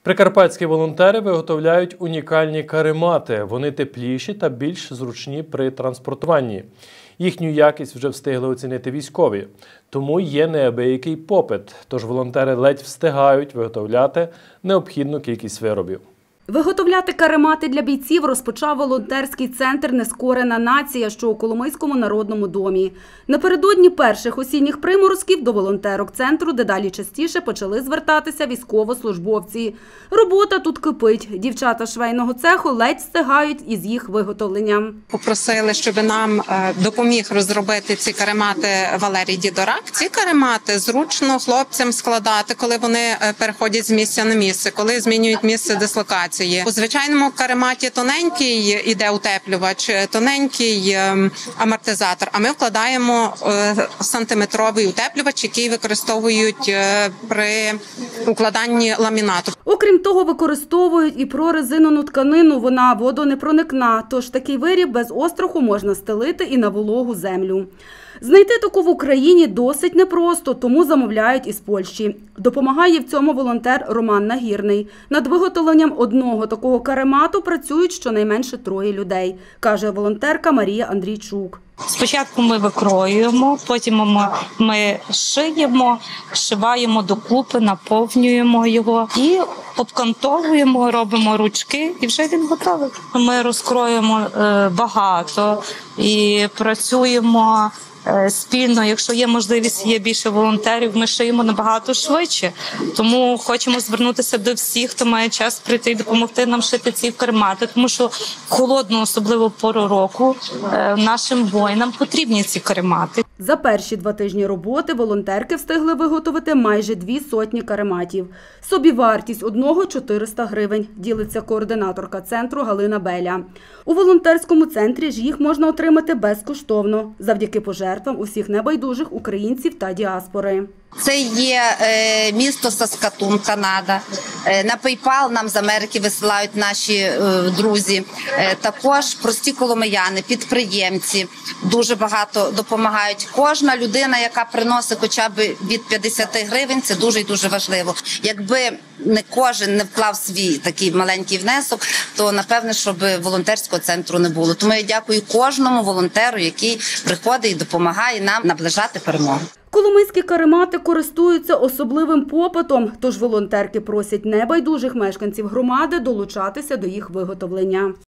Прикарпатські волонтери виготовляють унікальні каремати. Вони тепліші та більш зручні при транспортуванні. Їхню якість вже встигли оцінити військові. Тому є неабиякий попит. Тож волонтери ледь встигають виготовляти необхідну кількість виробів. Виготовляти каремати для бійців розпочав волонтерський центр «Нескорена нація», що у Коломийському народному домі. Напередодні перших осінніх приморозків до волонтерок центру дедалі частіше почали звертатися військовослужбовці. Робота тут кипить. Дівчата швейного цеху ледь встигають із їх виготовленням. Попросили, щоб нам допоміг розробити ці каремати Валерій Дідорак. Ці каремати зручно хлопцям складати, коли вони переходять з місця на місце, коли змінюють місце дислокації. У звичайному карематі тоненький іде утеплювач, тоненький амортизатор, а ми вкладаємо сантиметровий утеплювач, який використовують при укладанні ламінату. Окрім того, використовують і прорезинену тканину, вона водонепроникна, тож такий виріб без остраху можна стелити і на вологу землю. Знайти таку в Україні досить непросто, тому замовляють із Польщі. Допомагає в цьому волонтер Роман Нагірний. Над виготовленням одного такого каремату працюють щонайменше 3 людей, каже волонтерка Марія Андрійчук. Спочатку ми викроюємо, потім ми шиємо, шиваємо докупи, наповнюємо його і обкантовуємо, робимо ручки і вже він готовий. Ми розкроємо багато і працюємо спільно. Якщо є можливість, є більше волонтерів, ми шиємо набагато швидше. Тому хочемо звернутися до всіх, хто має час прийти і допомогти нам шити ці каремати, тому що в холодну, особливо пору року, нашим воїнам потрібні ці каремати. За перші 2 тижні роботи волонтерки встигли виготовити майже 200 карематів. Собівартість одного – 400 гривень, ділиться координаторка центру Галина Беля. У волонтерському центрі ж їх можна отримати безкоштовно, завдяки пожертвам усіх небайдужих українців та діаспори. Це є місто Саскатун, Канада. На PayPal нам з Америки висилають наші друзі. Також прості коломияни, підприємці дуже багато допомагають. Кожна людина, яка приносить хоча б від 50 гривень, це дуже і дуже важливо. Якби не кожен не вклав свій такий маленький внесок, то напевне, щоб волонтерського центру не було. Тому я дякую кожному волонтеру, який приходить і допомагає нам наближати перемогу. Коломийські каремати користуються особливим попитом, тож волонтерки просять небайдужих мешканців громади долучатися до їх виготовлення.